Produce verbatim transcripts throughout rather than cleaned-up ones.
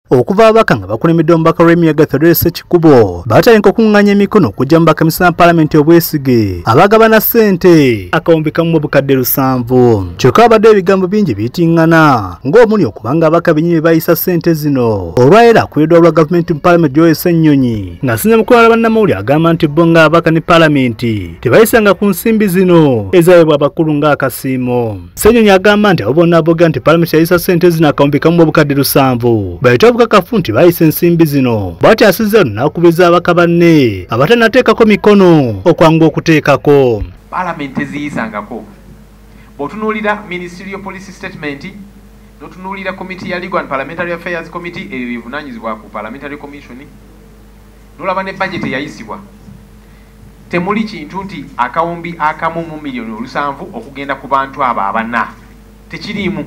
okuva ababaka nga bakulemedde omubaka w'emyaka Theodore Ssekikubo batandika okuŋŋaanya emikono okujja mu bakamisina paalamenti obwesige abagabana ssente akawumbi kamu obukadde lusanvu. Kyokka abadde ebigambo bingi biyitiŋŋana ng'omuli okubanga ababaka bennyini be bayisa ssente zino olwaleero akubiddwa olwa gavumenti mu paalamenti Joel Ssennyonyi ng'asinze mu kulala bannamawulire agamba nti bo ng'ababaka ne paalamenti tebayisanga ku nsimbi zino ezaweebwa abakulu ng'akasiimo. Ssennyonyi agamba nti abo bonna aboogera nti paalamenti yayisa ssente zino akawumbi kamu obukadde lusanvu bayita obukakafu nti bayisa ensimbi zino bw'ati asizza n'akubiriza ababaka banne abatannateekako mikono okwanga okuteekako. Paalamenti eziyisangako bw'otunuulira ministerial policy statement n'otunuulira committee ya Legal and Parliamentary Affairs Committee eyo evunaanyizibwa ku Parliamentary Commission n'olaba ne budget eyayisibwa temuli kintu nti akawumbi akamu mu miliyoni olusanvu okugenda ku bantu abo abana tekiriimu.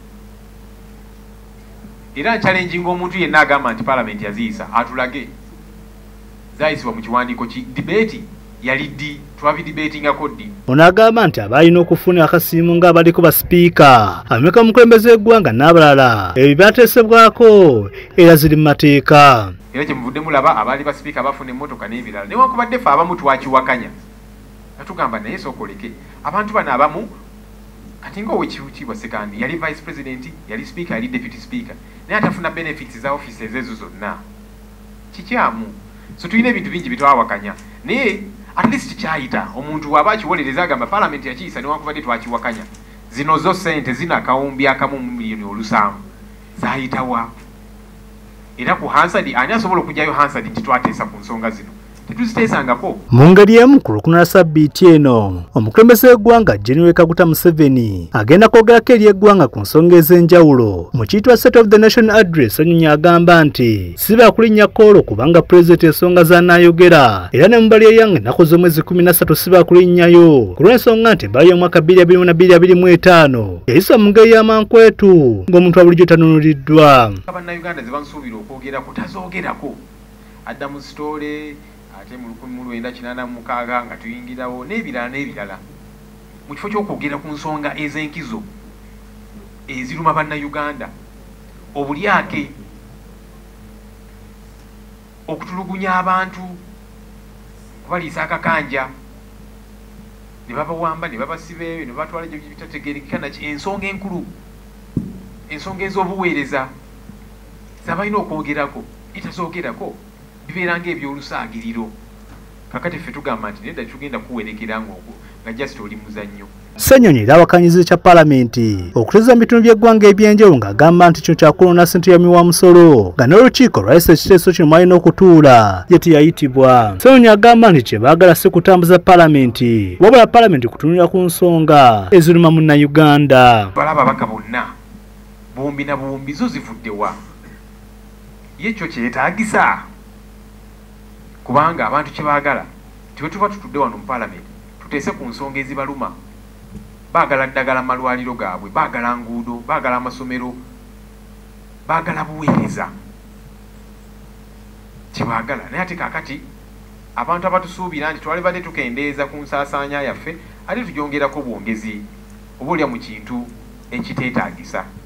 Era challenging omuntu yenna agamba nti Parliament yaziyisa atulage zayisibwa mu kiwandiiko ki debate yali ddi twabi debatingako ddi. Ono agamba nti abalina okufuna akasiimo ng'abaliko ba sipiika ameka omukulembeze w'eggwanga n'abalala ebyo byateesebwako era ziri mu mateeka. Era kye muvudde mulaba abaali ba sipiika bafuna emmotoka n'ebirala newankubadde ffe abamu twakiwakanya natugamba naye sookoleke abantu bano abamu kati ng'owekitiibwa Sekandi yali vice president yali speaker yali deputy speaker naye atafuna benefits za offices ezo zonna kikyamu. So tulina ebintu bingi bitwawakanya naye at least kyayita omuntu waba akiwolereza agamba Parliament yakiyisa newankubadde twakiwakanya zino zo ssente zina akawumbi akamu mu miliyoni olusanvu zaayitawa era ku Hansard ani asobola okujjayo Hansard nti twateesa ku nsonga zino tetuziteesangako. Mu ngeri emu ku lukunula sabbiiti eno omukulembeze w'eggwanga General Kaguta Museveni agenda kwogerako eri eggwanga ku nsonga ez'enjawulo mu kiyitibwa State of the Nation Address. Ssennyonyi agamba nti si ba kulinnya koolo kubanga pulezidenti ensonga z'anaayogera era ne mu mbali eyange ennaku z'omwezi kumi na ssatu si ba kulinnyayo ku lw'ensonga nti embali y'omwaka bbiri abiri mu bbiri abiri mu etaano yayisa mu ngeri y'amankwetu ng'omuntu wa bulijjo tanunuliddwa. Bannayuganda ze bansuubira okwogerako tazoogerako adda mu sitole ate mu lukumi mu lwenda kinaana mu mukaaga nga tuyingirawo n'ebirala n'ebirala mu kifo ky'okwogera ku nsonga ez'enkizo eziruma bannayuganda obulyake okutulugunya abantu kubaliisa akakanja ne babawamba ne babasibeeyo ne batwala gye bitategeerekeka naki ensonga enkulu ensonga ez'obuweereza zabalina okwogerako etazoogerako bibeera ng'ebyolusaagiriro kakati ffe tugamba nti nedda tugenda kuwerekera ng'ogwo nga just oli muzannyo. Ssennyonyi era awakanyiza kya paalamenti okuteeza mu bitundu by'eggwanga eby'enjawulo ng'agamba nti kino kyakulonda ssente ya miwa musolo nga n'olukiiko lwayisa ekiteeso kino mwalina okutuula gye teyayitibwa. Ssennyonyi agamba nti kye baagala si kutambuza paalamenti wabula paalamenti kutunulira ku nsonga eziruma munnayuganda. Balaba ababaka bonna bombi na bombi zo zivuddewa ye ekyo kyetaagisa kubanga abantu kye baagala tiwe tuba tutudde wano mu paalamenti tuteese ku nsonga ezibaluma. Baagala ddagala mu malwaliro gaabwe, baagala nguudo, baagala amasomero, baagala buweereza kye baagala. Naye ate kaakati abantu abatusuubira nti twali badde tukendeeza ku nsaasaanya yaffe ate tugyongerako bwongezi oba olya mu kintu ekiteetaagisa.